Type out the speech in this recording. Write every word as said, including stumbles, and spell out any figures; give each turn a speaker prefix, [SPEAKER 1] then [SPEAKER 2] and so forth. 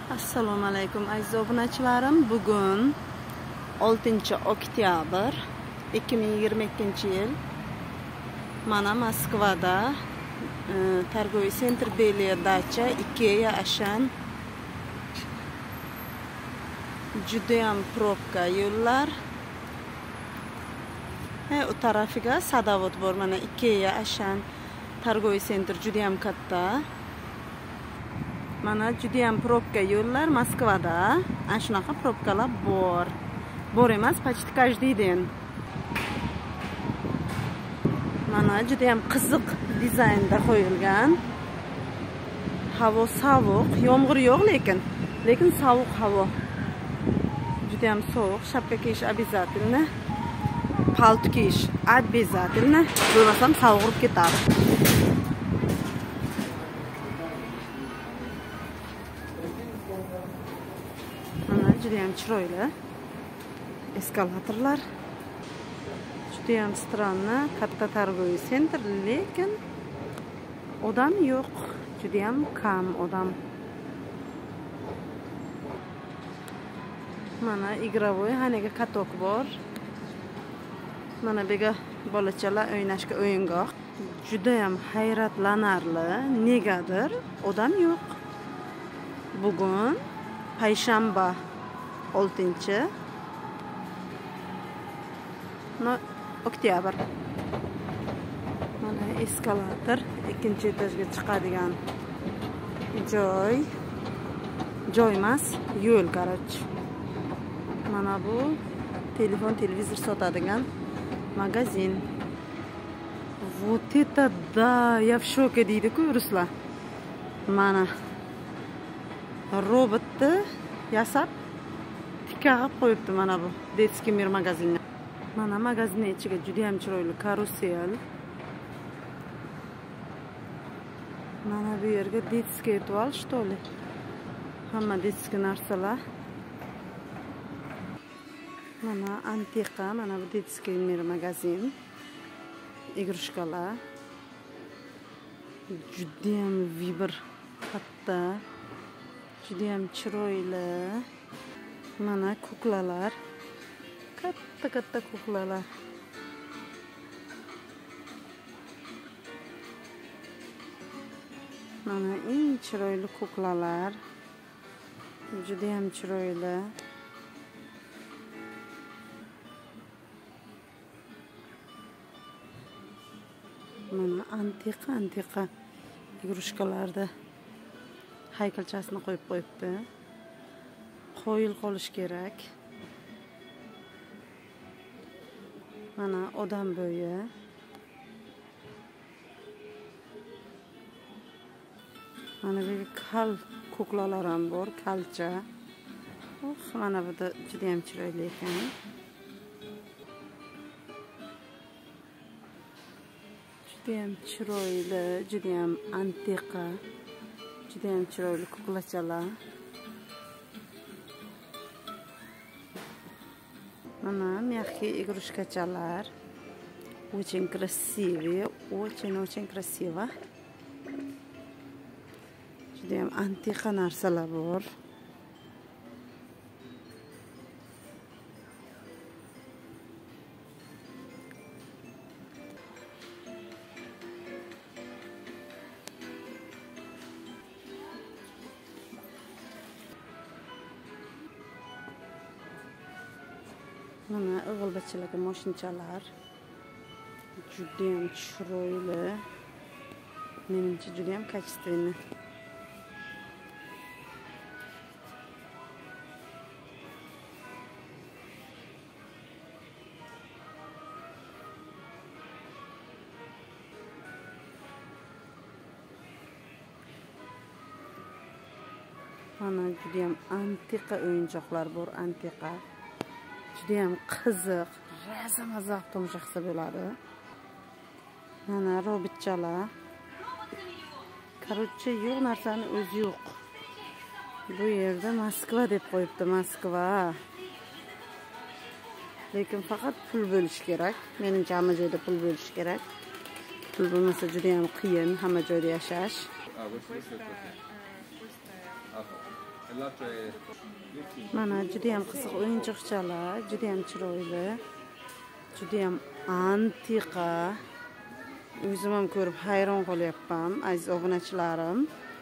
[SPEAKER 1] Assalomu alaykum aziz obunachilarim. Bugun oltinchi oktyabr ikki ming yigirma ikkinchi yil. Mana Moskvada e, Targoviy sentr Beliya Dacha Ikea Ashan judayam probka yo'llar. He, u tarafiga sadavod bor. Mana Ikea Ashan Targoviy sentr judayam katta. Mana judayam probka yo'llar Moskvada. Ana shunaqa probkalar bor. Bor emas, почти каждый день. Mana judayam qiziq dizaynda qo'yilgan. Havo sovuq, yomg'ir yo'q lekin, lekin sovuq havo. Judayam sovuq, shapka kiyish обязательно. Palto kiyish обязательно. Bo'lmasam sovug'ib ketadi. Judayam chiroyli eskalatorlar. Judayam stranno, katta Targoviy sentr, lekin odam yo'q. Judayam kam odam. Mana igrovoy haniga katok bor. Mana bega bolachalar o'ynashga o'yingoh. Judayam hayratlanarli, negadir odam yo'q. Bugun payshanba oltinchi oktyabr. Mana eskalator, ikkinchi etajga chiqadigan joy. Joy emas, yo'l, короче. Mana bu telefon, televizor sotadigan magazin. Вот это да, я в шоке deydi-ku ruslar. Mana robotni yasab tikag'ib qo'yibdi mana bu детский мир magazinni. Mana magazinning ichiga juda ham chiroyli karusel. Mana bu yerga детский tuval, что ли? Hamma детский narsalar. Mana antiqa, mana bu детский мир magazin. Игрушкаlar. Juda ham vibr, katta. Juda ham chiroyli. Mana kuklalar. Katta-katta kuklalar. Mana eng chiroyli kuklalar. Juda ham chiroyli. Mana antiqa-antiqa игрушкаларда haykalchasini qo'yib qo'yibdi. Qo'yil qolish kerak. Mana odam bo'yi. Mana bu kal kuklalar ham bor, kalcha. Oh, mana bu da juda ham chiroyli ekan. Juda ham chiroyli, juda ham antiqa. Juda ham chiroyli kuklachalar. Mana мягкие игрушкачалар. Очень красивые, очень-очень красиво. Judayam antiqa narsalar bor. Mana o'g'ilbachalarga moshinchalar. Juda ham chiroyli. Menimcha juda ham качественный. Mana juda ham antiqa o'yinchoqlar bor, antiqa. Juda ham qiziq, razamazaq tomosha bo'ladi. Mana robotchalar. Короче, yo'q narsani o'zi yo'q. Bu yerda Moskva deb qo'yibdi, Moskva. Lekin faqat pul bo'lish kerak. Menimcha hamma joyda pul bo'lish kerak. Pul bo'lmasa juda ham qiyin hamma joyda yashash. Mana juda ham qiziq o'yinchoqchalar, juda ham chiroyli, juda ham antiqa. O'zim ham ko'rib hayron qolyapman, aziz obunachilarim.